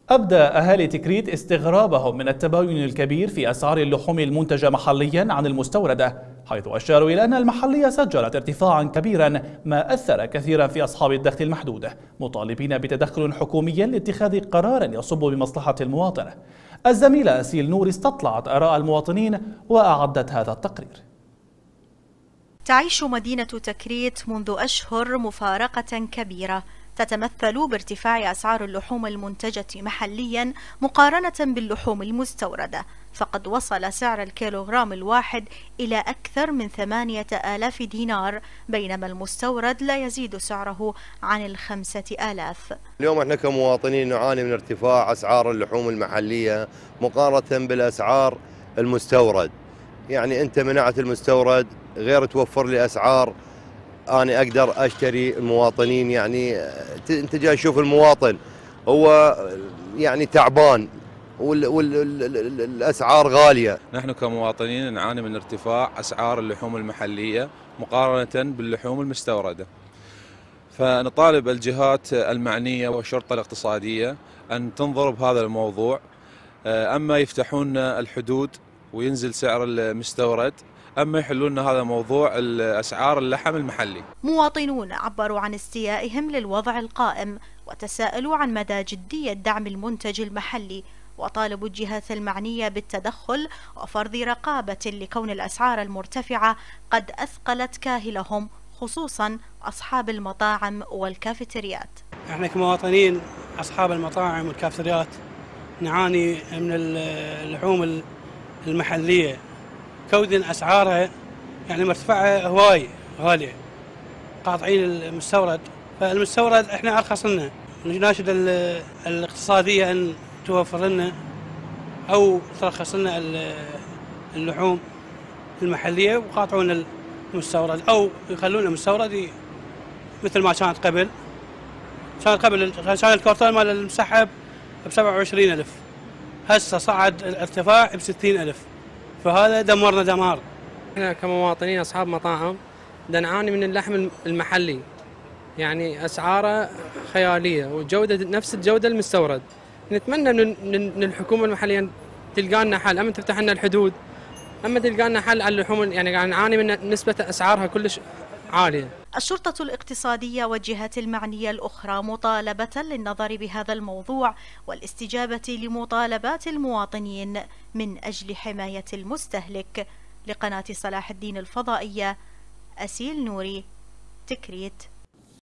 أبدى أهالي تكريت استغرابهم من التباين الكبير في أسعار اللحوم المنتجة محليا عن المستوردة، حيث أشاروا إلى أن المحلية سجلت ارتفاعا كبيرا ما أثر كثيرا في أصحاب الدخل المحدود، مطالبين بتدخل حكومي لاتخاذ قرار يصب بمصلحة المواطن. الزميلة أسيل نور استطلعت آراء المواطنين وأعدت هذا التقرير. تعيش مدينة تكريت منذ أشهر مفارقة كبيرة تتمثل بارتفاع أسعار اللحوم المنتجة محليا مقارنة باللحوم المستوردة، فقد وصل سعر الكيلوغرام الواحد إلى أكثر من 8000 دينار، بينما المستورد لا يزيد سعره عن 5000. اليوم احنا كمواطنين نعاني من ارتفاع أسعار اللحوم المحلية مقارنة بالأسعار المستورد. يعني أنت منعت المستورد غير توفر لي أسعار أنا أقدر أشتري المواطنين. يعني أنت جاي تشوف المواطن هو يعني تعبان والأسعار غالية. نحن كمواطنين نعاني من ارتفاع أسعار اللحوم المحلية مقارنة باللحوم المستوردة، فنطالب الجهات المعنية والشرطة الاقتصادية أن تنظر بهذا الموضوع، أما يفتحون الحدود وينزل سعر المستورد، أما يحلون هذا موضوع أسعار اللحم المحلي. مواطنون عبروا عن استيائهم للوضع القائم وتساءلوا عن مدى جدية دعم المنتج المحلي، وطالبوا الجهات المعنية بالتدخل وفرض رقابة لكون الأسعار المرتفعة قد أثقلت كاهلهم، خصوصا أصحاب المطاعم والكافيتريات. احنا كمواطنين أصحاب المطاعم والكافيتريات نعاني من اللحوم المحلية، كون أسعارها يعني مرتفعة هواي غالية، قاطعين المستورد، فالمستورد احنا أرخص لنا. نناشد الاقتصادية أن توفر لنا أو ترخص لنا اللحوم المحلية وقاطعون المستورد، أو يخلون المستورد مثل ما كانت قبل. كان الكرتون مال المسحب ب27,000، هسه صعد الارتفاع ب60,000، فهذا دمرنا دمار. احنا كمواطنين اصحاب مطاعم نعاني من اللحم المحلي، يعني اسعاره خياليه وجوده نفس الجوده المستورد. نتمنى من الحكومه المحليه تلقى لنا حل، اما تفتح لنا الحدود، اما تلقى لنا حل على اللحوم. يعني نعاني من نسبه اسعارها كلش عاليه. الشرطة الاقتصادية والجهات المعنية الأخرى مطالبة للنظر بهذا الموضوع والاستجابة لمطالبات المواطنين من أجل حماية المستهلك. لقناة صلاح الدين الفضائية، أسيل نوري، تكريت.